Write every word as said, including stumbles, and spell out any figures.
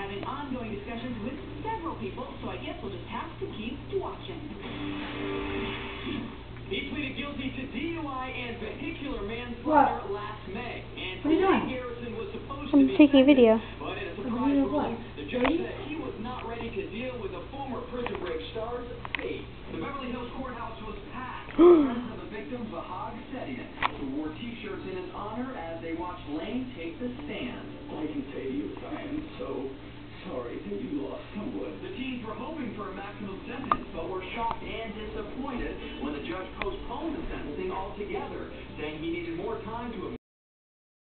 having ongoing discussions with several people, so I guess we'll just have to keep watching. He pleaded guilty to D U I and vehicular manslaughter What? last May. And What are you doing? Garrison was supposed I'm to be taking a video. But in a Video surprise of what? ruling, the judge said he was not ready to deal with the former Prison Break star's fate. The Beverly Hills courthouse was packed. Friends of the victim, Sadie, who wore T-shirts in his honor as they watched Lane take the stand. I can tell you, I am so sorry that you lost someone. The teens were hoping for a maximum sentence, but were shocked and disappointed when the judge postponed the sentencing altogether, saying he needed more time to